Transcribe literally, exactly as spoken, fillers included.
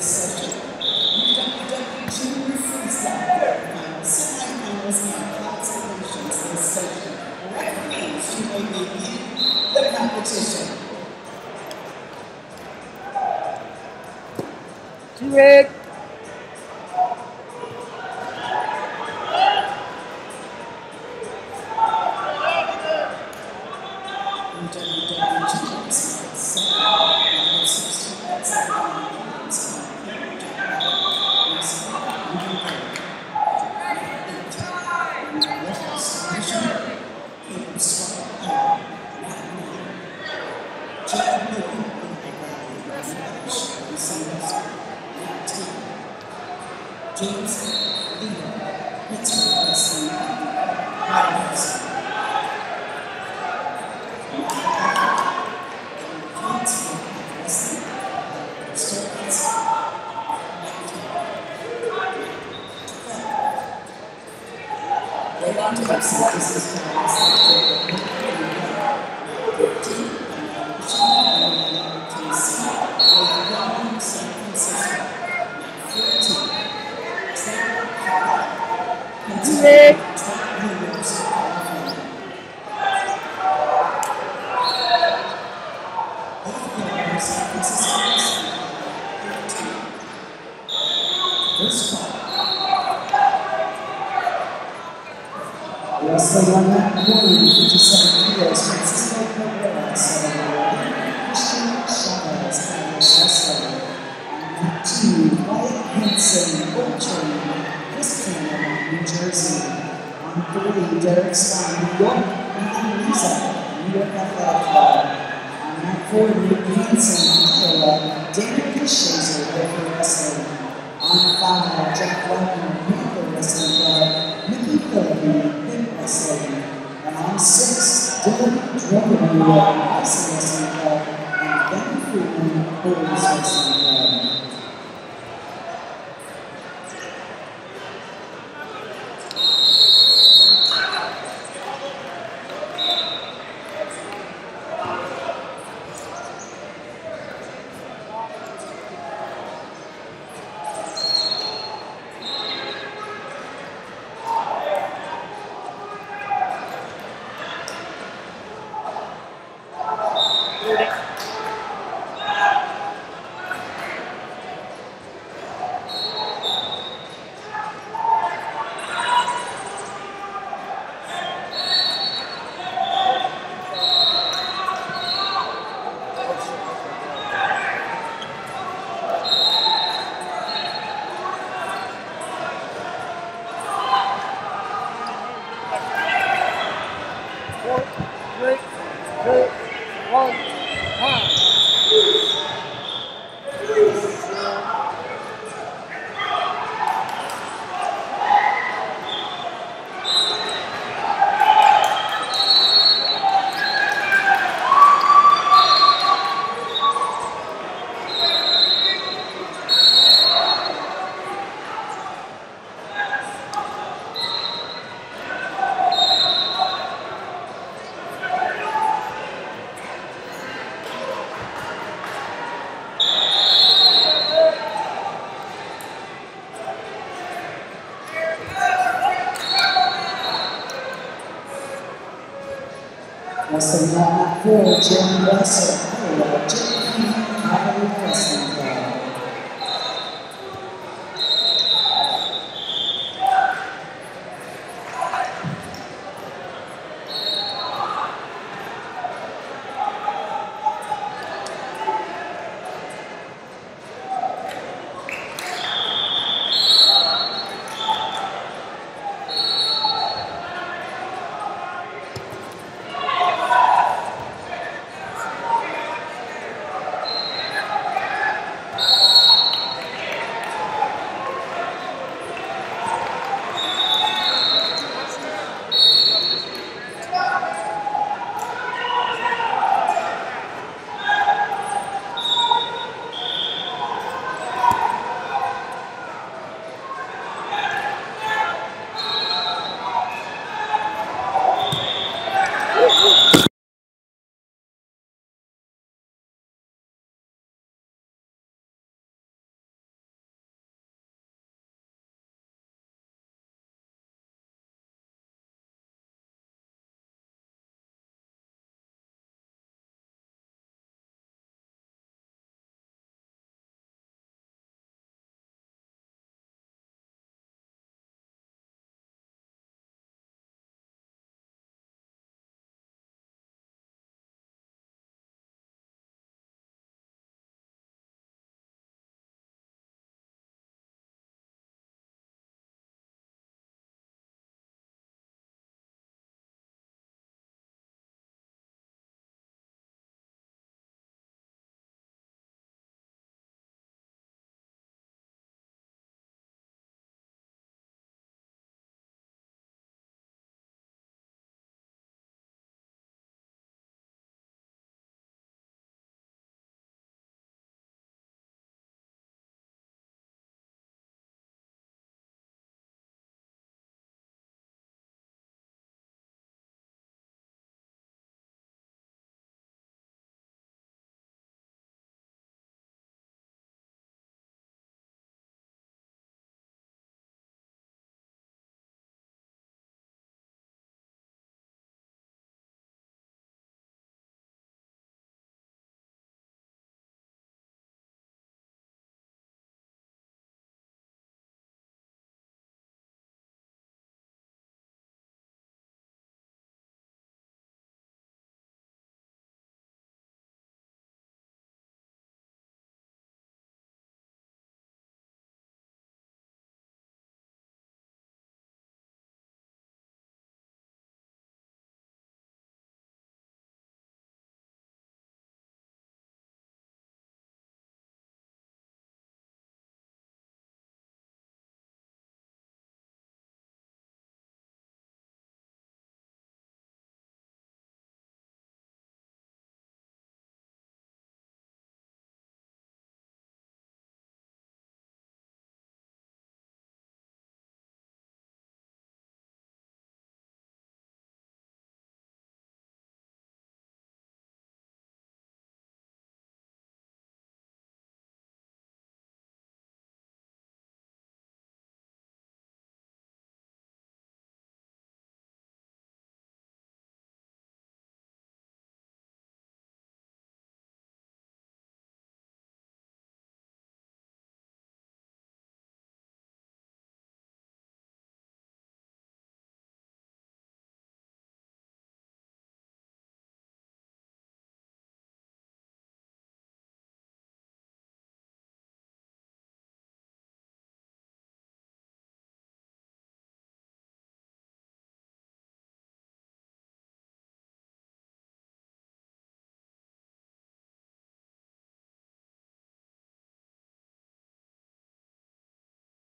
session. W W E Junior Freestyle Quarterfinals, Semifinals, and Classifications this session. Referees, you may begin the competition. Red. James Leo, Pittsburgh Wrestling Pioneers. Right on to upset this is San Francisco. Red. Wrestling on that one fifty-seven kilos, Francisco Cabrera, Christian Chavez, Irish wrestler. On two, Wyatt Henson, Bolton, Chris Cannon, New Jersey. On three, Derek Stein, New York, Ethan Lisa, New York Athletic Club. On that four, Nick Hansen, Iowa, Daniel Kishazer, River Wrestling. On five, Jack Wagner, Panther Wrestling Club, Mickey Philippi, Pink Wrestling. And on six, Dylan Drummond, Bison Wrestling Club, and Ben Friedman, Bulls Wrestling Club. Three, two, one, time. Wrestling on that four, Jeremy Russell, Iowa, Jim